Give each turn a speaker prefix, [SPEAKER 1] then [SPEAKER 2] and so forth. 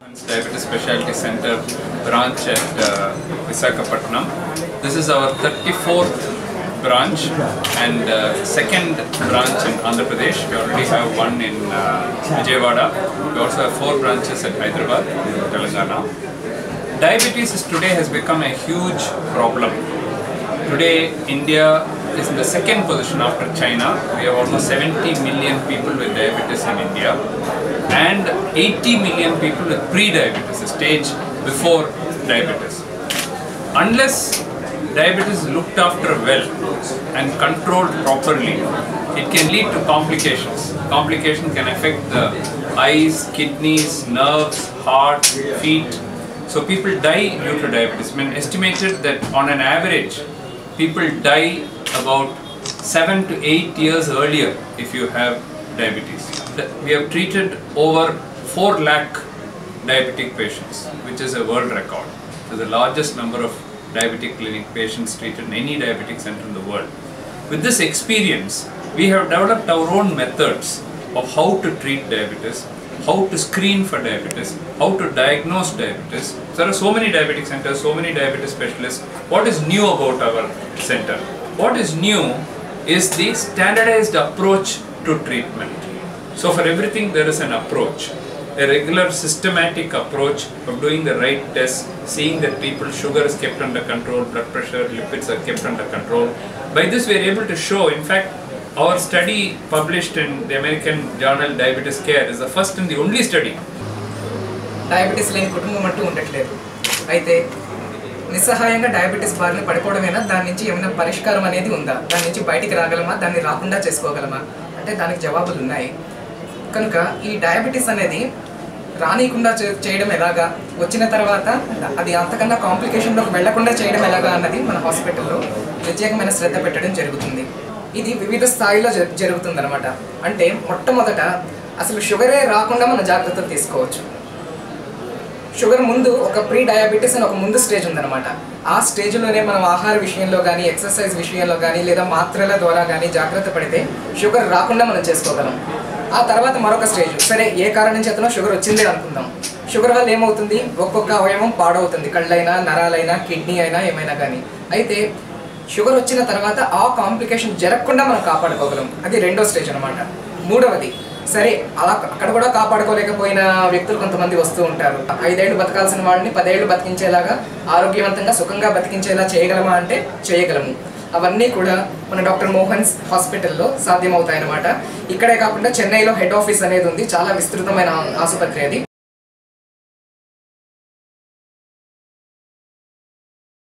[SPEAKER 1] Diabetes Specialty Center branch at Visakhapatnam. This is our 34th branch and second branch in Andhra Pradesh. We already have one in Vijayawada. We also have 4 branches at Hyderabad, Telangana. Diabetes today has become a huge problem. Today India is in the second position after China. We have almost 70 million people with diabetes in India and 80 million people with pre-diabetes, a stage before diabetes. Unless diabetes is looked after well and controlled properly, it can lead to complications. Complications can affect the eyes, kidneys, nerves, heart, feet. So people die due to diabetes. It's been estimated that on an average, people die about 7 to 8 years earlier if you have diabetes. We have treated over 4 lakh diabetic patients, which is a world record. So the largest number of diabetic clinic patients treated in any diabetic center in the world. With this experience, we have developed our own methods of how to treat diabetes, how to screen for diabetes, how to diagnose diabetes. There are so many diabetic centers, so many diabetes specialists. What is new about our center? What is new is the standardized approach to treatment. So for everything there is an approach, a regular systematic approach of doing the right tests, seeing that people's sugar is kept under control, blood pressure, lipids are kept under control. By this we are able to show, in fact, our study published in the American journal Diabetes Care is the first and the only study.
[SPEAKER 2] Diabetes లేని కుటుంబం అంటూ ఉండట్లేదు. అయితే నిస్సహాయంగా diabetes బారిన పడిపోవడమేనా, దాని నుంచి ఏమైనా పరిష్కారం అనేది ఉందా, దాని నుంచి బయటికి రాగలమా, దాన్ని రాకుండా చేసుకోగలమా అంటే దానికి జవాబులు ఉన్నాయి. కనుక ఈ డయాబెటిస్ అనేది రానికుండా చేయడం ఎలాగా, వచ్చిన తర్వాత అది అంతకన్నా కాంప్లికేషన్లోకి వెళ్లకుండా చేయడం ఎలాగా అన్నది మన హాస్పిటల్లో ప్రత్యేకమైన శ్రద్ధ పెట్టడం జరుగుతుంది. ఇది వివిధ స్థాయిలో జరుగుతుందన్నమాట. అంటే మొట్టమొదట అసలు షుగరే రాకుండా మన జాగ్రత్తలు తీసుకోవచ్చు. షుగర్ ముందు ఒక ప్రీ డయాబెటీస్ అని ఒక ముందు స్టేజ్ ఉందన్నమాట. ఆ స్టేజ్లోనే మనం ఆహార విషయంలో కానీ, ఎక్సర్సైజ్ విషయంలో కానీ, లేదా మాత్రల ద్వారా కానీ జాగ్రత్త పడితే షుగర్ రాకుండా మనం చేసుకోగలం. ఆ తర్వాత మరొక స్టేజ్, సరే ఏ కారణం చేతనో షుగర్ వచ్చిందే అనుకుందాం. షుగర్ వల్ల ఏమవుతుంది, ఒక్కొక్క అవయవం పాడవుతుంది, కళ్ళైనా, నరాలైనా, కిడ్నీ అయినా, ఏమైనా కానీ. అయితే షుగర్ వచ్చిన తర్వాత ఆ కాంప్లికేషన్ జరగకుండా మనం కాపాడుకోగలం. అది రెండో స్టేజ్ అనమాట. మూడవది, సరే అలా అక్కడ కూడా కాపాడుకోలేకపోయిన వ్యక్తులు కొంతమంది వస్తూ ఉంటారు. 5 ఏళ్ళు బతకాల్సిన వాళ్ళని 10 ఏళ్ళు బతికించేలాగా, ఆరోగ్యవంతంగా సుఖంగా బతికించేలా చేయగలమా అంటే చేయగలము. అవన్నీ కూడా మన డాక్టర్ మోహన్స్ హాస్పిటల్లో సాధ్యమవుతాయి అన్నమాట. ఇక్కడే కాకుండా చెన్నైలో హెడ్ ఆఫీస్ అనేది ఉంది, చాలా విస్తృతమైన ఆసుపత్రి అది.